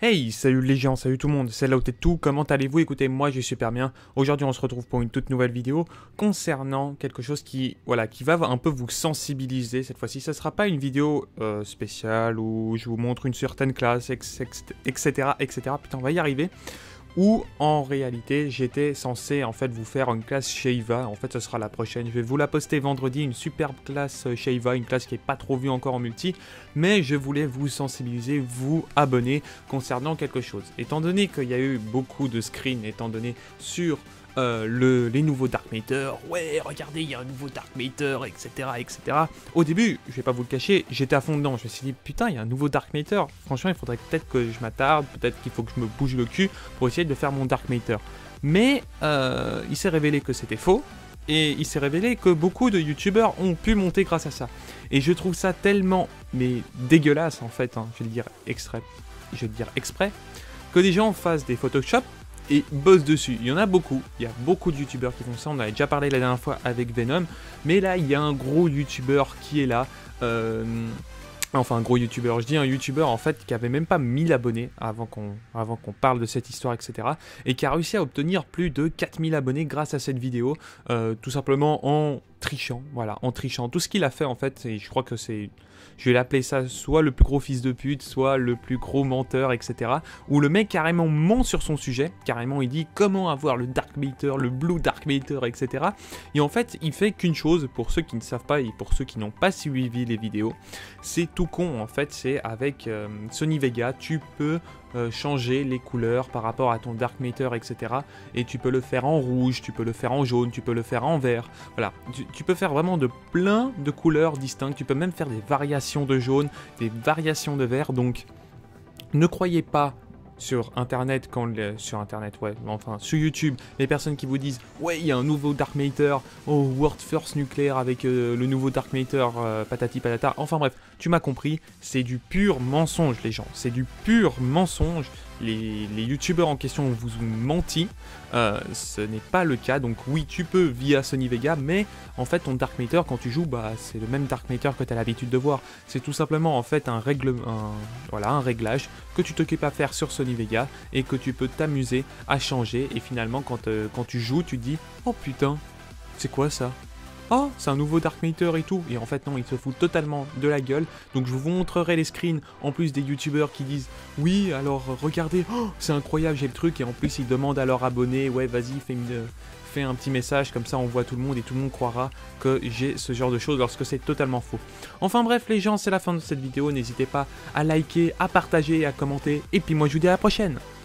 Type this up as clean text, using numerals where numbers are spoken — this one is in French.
Hey, salut les gens, salut tout le monde, c'est Laotetsu, comment allez-vous? Écoutez, moi je vais super bien. Aujourd'hui on se retrouve pour une toute nouvelle vidéo concernant quelque chose qui va un peu vous sensibiliser cette fois-ci. Ce ne sera pas une vidéo spéciale où je vous montre une certaine classe, etc., etc. Putain, on va y arriver. Où en réalité j'étais censé en fait vous faire une classe Shiva. En fait ce sera la prochaine, je vais vous la poster vendredi, une superbe classe Shiva, une classe qui n'est pas trop vue encore en multi, mais je voulais vous sensibiliser, vous abonner concernant quelque chose. Étant donné qu'il y a eu beaucoup de screens, étant donné sur les nouveaux Dark Matter, ouais regardez il y a un nouveau Dark Matter, etc., etc. Au début, je vais pas vous le cacher, j'étais à fond dedans, je me suis dit putain il y a un nouveau Dark Matter, franchement il faudrait peut-être que je m'attarde, peut-être qu'il faut que je me bouge le cul pour essayer de faire mon Dark Matter. Mais il s'est révélé que c'était faux, et il s'est révélé que beaucoup de youtubeurs ont pu monter grâce à ça. Et je trouve ça tellement, mais dégueulasse en fait, hein, je vais le dire exprès, que des gens fassent des Photoshop et bossent dessus. Il y en a beaucoup, il y a beaucoup de youtubeurs qui font ça, on en avait déjà parlé la dernière fois avec Venom, mais là il y a un gros youtubeur qui est là, enfin un gros youtubeur, je dis un youtubeur en fait qui avait même pas 1000 abonnés avant qu'on parle de cette histoire, etc. Et qui a réussi à obtenir plus de 4000 abonnés grâce à cette vidéo, tout simplement en trichant, voilà, en trichant. Tout ce qu'il a fait en fait, et je crois que c'est... Je vais l'appeler ça soit le plus gros fils de pute, soit le plus gros menteur, etc. Où le mec carrément ment sur son sujet, carrément il dit comment avoir le Dark Matter, le Blue Dark Matter, etc. Et en fait, il fait qu'une chose, pour ceux qui ne savent pas et pour ceux qui n'ont pas suivi les vidéos, c'est tout con en fait, c'est avec Sony Vega, tu peux changer les couleurs par rapport à ton Dark Matter, etc. Et tu peux le faire en rouge, tu peux le faire en jaune, tu peux le faire en vert. Voilà, tu peux faire vraiment de plein de couleurs distinctes. Tu peux même faire des variations de jaune, des variations de vert. Donc, ne croyez pas sur internet, sur YouTube, les personnes qui vous disent ouais il y a un nouveau Dark Matter, oh World First Nuclear avec le nouveau Dark Matter, patati patata, enfin bref, tu m'as compris, c'est du pur mensonge les gens, c'est du pur mensonge. Les youtubeurs en question vous ont menti, ce n'est pas le cas, donc oui tu peux via Sony Vega, mais en fait ton Dark Matter quand tu joues, bah c'est le même Dark Matter que tu as l'habitude de voir, c'est tout simplement en fait un réglage que tu t'occupes à faire sur Sony Vega et que tu peux t'amuser à changer, et finalement quand tu joues tu te dis oh putain c'est quoi ça? Oh, c'est un nouveau Dark Matter et tout. Et en fait, non, il se fout totalement de la gueule. Donc, je vous montrerai les screens, en plus des youtubeurs qui disent oui, alors regardez, oh, c'est incroyable, j'ai le truc. Et en plus, ils demandent à leurs abonnés, ouais, vas-y, fais un petit message, comme ça on voit tout le monde et tout le monde croira que j'ai ce genre de choses lorsque c'est totalement faux. Enfin bref, les gens, c'est la fin de cette vidéo. N'hésitez pas à liker, à partager, à commenter. Et puis, moi, je vous dis à la prochaine.